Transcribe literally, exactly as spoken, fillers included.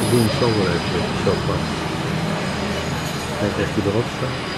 doe een salvo even, zo pas. Kijk, echt je erop staat.